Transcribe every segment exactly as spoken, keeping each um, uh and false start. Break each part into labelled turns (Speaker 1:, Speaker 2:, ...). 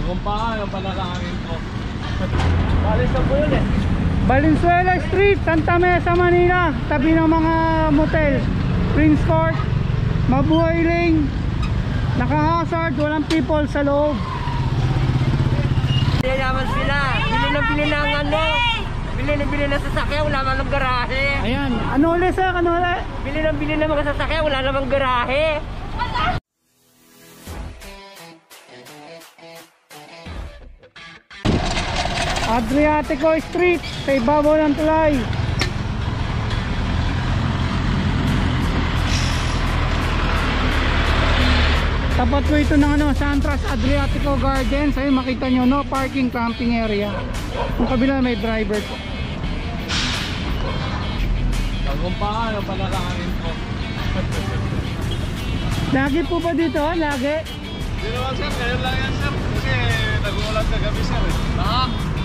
Speaker 1: Kung paano pala kangin ko. Balis na po yun eh.
Speaker 2: Valenzuela Street, Santa Mesa, Manila. Tabi ng mga motel. Prince Court, Mabuhay Lane. Naka-hazard, walang people sa loob.
Speaker 3: Yayaman sila. Bili na bili ng ano. Bili na bili na sasakyan, wala namang garahe.
Speaker 2: Ayan, ano ulit sir? Ano ulit?
Speaker 3: Bili na bili na mga sasakyan, wala namang garahe.
Speaker 2: Adriatico Street, sa ibabaw ng tulay. Tapat ko ito ng ano, Santras Adriatico Gardens. Ayun, makita nyo, no parking, camping area. Yung kabila may driver po.
Speaker 1: Kung paano pala kangin ko.
Speaker 2: Lagi po ba dito? Lagi?
Speaker 1: Hindi naman sir, ngayon lang yan sir. Kasi nag-uulan kagabi sir eh. Ha?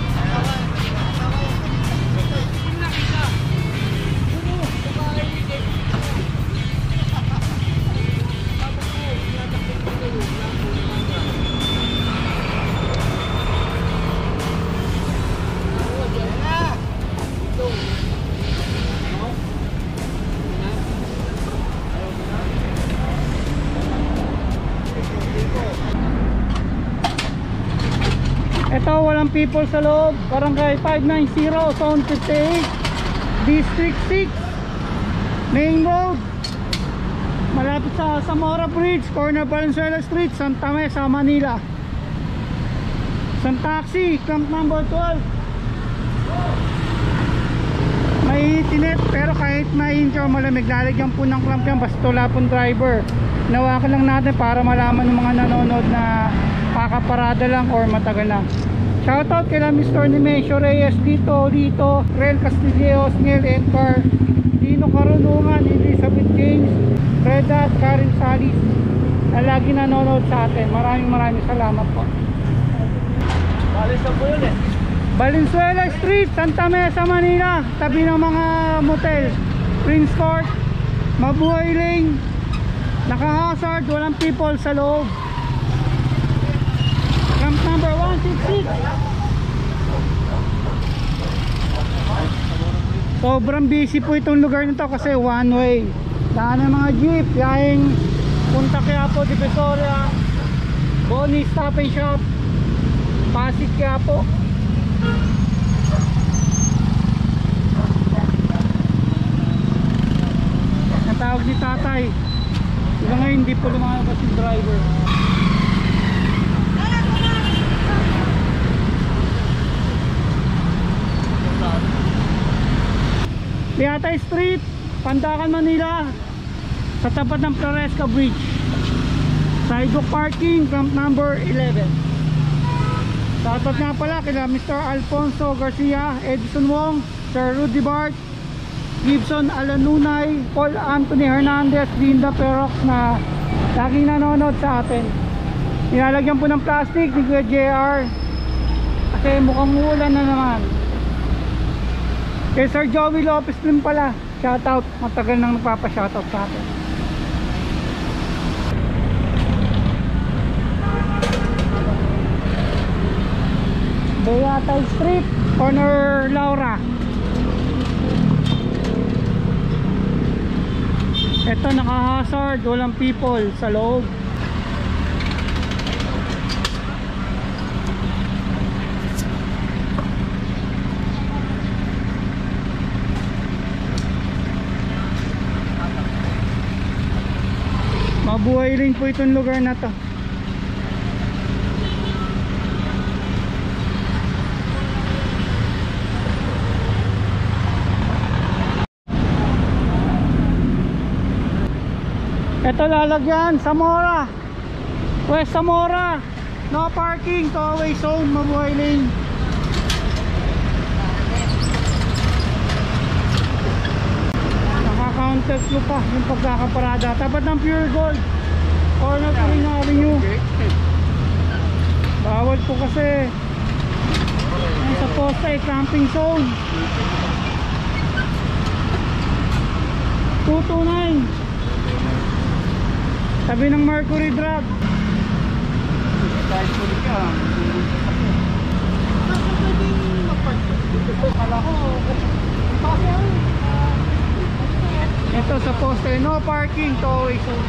Speaker 2: Ito, walang people sa loob. Barangay five ninety, Zone fifty-eight, District six, Main Road, malapit sa Zamora Bridge, corner Valenzuela Street, Santa Mesa, Manila. Isang taxi, camp number twelve. May tinet, pero kahit mainit o malamig, lalagyan po ng clamp yan, basta wala pong driver. Nawakan lang natin para malaman ng mga nanonood na kakaparada lang or matagal na. Shoutout kay Mister Nemesio Reyes, Dito, Lito, Rel Castilleos, Neil Encar, Dino Karunungan, Elizabeth James, Reda at Karen Salis na lagi nanonood sa atin. Maraming maraming salamat po.
Speaker 1: Balis na po yun eh.
Speaker 2: Valenzuela Street, Santa Mesa, Manila. Tabi ng mga motel. Prince Court, Mabuhay Lane. Naka-hazard, walang people sa loob. Camp number one sixty-six. Sobrang busy po itong lugar nito kasi one way. Daan ng mga jeep, yahing Punta Quiapo, Divisoria, Boni, Stop and Shop, Pasig, Quiapo. Ang tawag ni tatay, iba ngayon hindi po lumalabas yung driver. Liatay Street, Pandacan, Manila, sa tapat ng Floresca Bridge. Sidewalk parking, camp number eleven. Shoutout nga pala kila Mister Alfonso Garcia, Edison Wong, Sir Rudy Bart, Gibson Alanunay, Paul Anthony Hernandez, Linda Perox na laging nanonood sa atin. Nilalagyan po ng plastic ni Kuya J R kasi mukhang uulan na naman. Kay Sir Joey Lopez din pala, shoutout, matagal nang nagpapa-shoutout sa atin. Beatay Street, corner Laura. Ito naka-hazard, walang people sa loob. Mabuhay rin po itong lugar na to. Ito lalagyan, Zamora, West Zamora, no parking, two-way zone, Mabuhay Lane. Naka-counter clue pa yung pagkakaparada. Tapat ng Pure Gold, corner Purina Avenue. Bawal po kasi sa posta ay camping zone. two two nine, tabi ng Mercury Drug.
Speaker 1: Kahit puli ka,
Speaker 2: poste, no parking, two-way zone.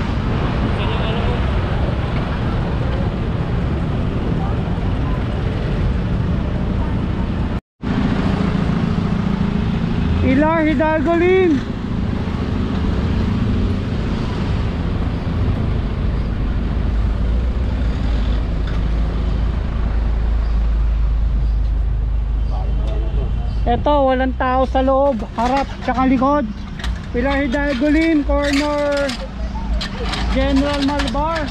Speaker 2: Pilar Hidalgo Lane. Ito, walang tao sa loob, harap tsaka likod. Pilar Hidalgo Lane, corner General Malbar.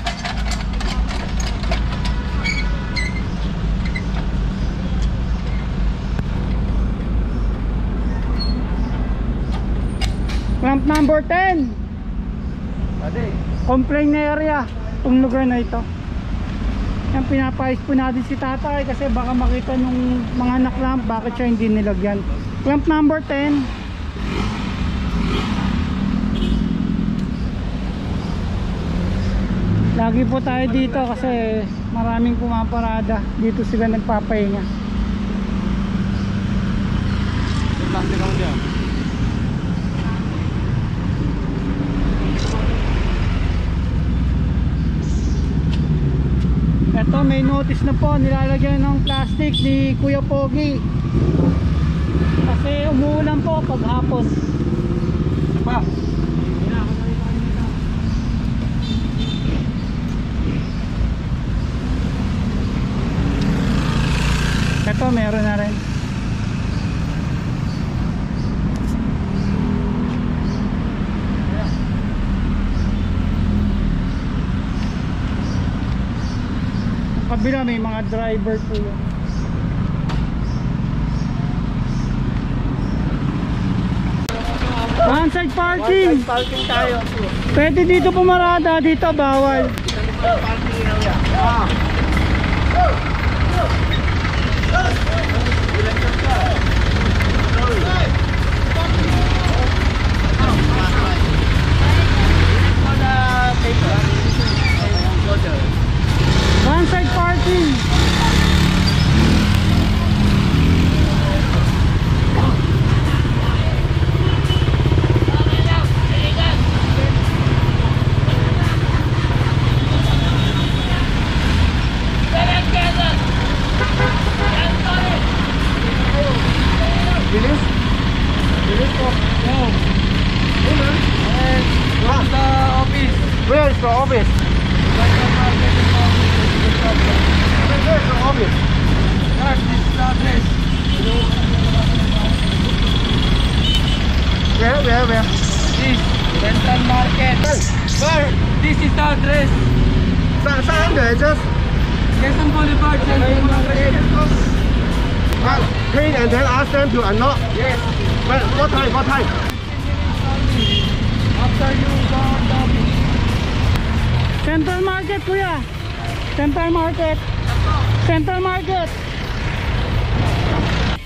Speaker 2: Ramp number ten. Complaint area itong lugar na ito. Yan, pinapayos po natin si tatay kasi baka makita nung mga naklamp bakit siya hindi nilagyan. Ramp number ten. Lagi po tayo dito kasi maraming pumaparada. Dito sila nagpapahinga.
Speaker 1: Plastic ako dyan.
Speaker 2: Ito, may notice na po nilalagyan ng plastic ni Kuya Pogi kasi umuulan po pag hapon pa. Ito, meron na rin. Kabila may mga driver po yun. One side parking.
Speaker 3: One side parking tayo.
Speaker 2: Pwede dito pumarada, dito bawal.
Speaker 3: Parking area. Ah.
Speaker 2: One side parking.
Speaker 3: Bilis? Bilis po. No. Where's the office? Where's the office? Where's the office? Yes, this is the address. Where, where, where? This, Central Market. Where? This is the address. Sa saan the address? Quezon Boulevard, Central Market. Well, clean and then ask them to unlock. Yes. Well, what time? What time? After you go on the office.
Speaker 2: Central Market, kuya. Central Market. Central Market.